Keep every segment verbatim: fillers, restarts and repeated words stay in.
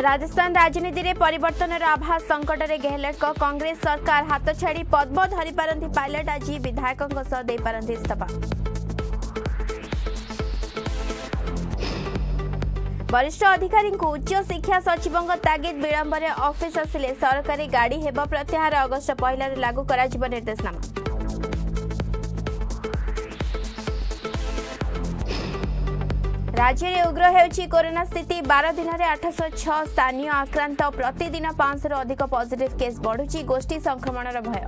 राजस्थान राजनीति में परिवर्तन आभास संकट में गहलोत को कांग्रेस सरकार हाथ छाड़ी पद्म धरी पारती पायलट आज विधायकों सह दे पारती इस्तीफा। वरिष्ठ अधिकारी उच्च शिक्षा सचिवों तागिद विलंब में ऑफिस आसिले सरकारी गाड़ी हेब प्रत्याहार अगस्ट पहला लागू करा निर्देशनामा। राज्य में उग्र होउछि कोरोना स्थिति बारह दिन में आठ सौ छह स्थानीय आक्रांत प्रतिदिन पांच सौ अधिक पॉजिटिव केस बढ़ुछि गोष्ठी संक्रमण भय।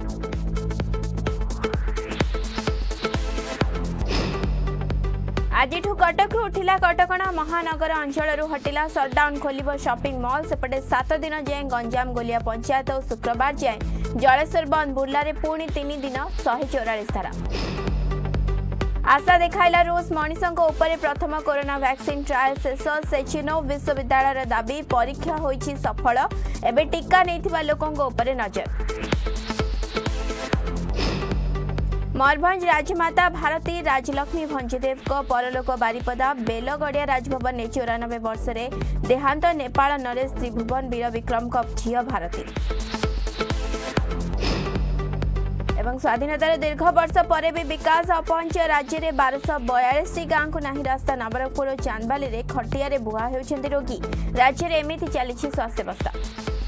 आज कटक उठिला कटकणा महानगर अंचल हटिला सटडाउन खोलिब शॉपिंग मॉल सेपटे सात दिन जाए गंजाम गोलिया पंचायत और शुक्रवार जाए जलेश्वर बंद बुर्ला पुणी तीन दिन शहे चौरालीस धारा। आशा देखाइला रूस मनीषों उपरे प्रथम कोरोना वैक्सीन ट्रायल शेष सेचिनो विश्वविद्यालय दाबी परीक्षा होइछि सफल एबे टीका नैथिबा लोकों उपरे नजर। मयूरभंज राजमाता भारती राजलक्ष्मी भंजीदेव को परलोक बारिपदा बेलगड़िया राजभवन ने चौरानबे वर्ष रे देहांत नेपाल नरेश त्रिभुवन वीर विक्रम को झील भारती। एवं स्वाधीनतार दीर्घ वर्ष पर भी विकास अपहंच राज्य में बारश बयालीस गाँव को नहीं रास्ता नवरंगपुर और चांदबाली खटिया बुआ होती रोगी राज्य में एमती चली स्वास्थ्य व्यवस्था।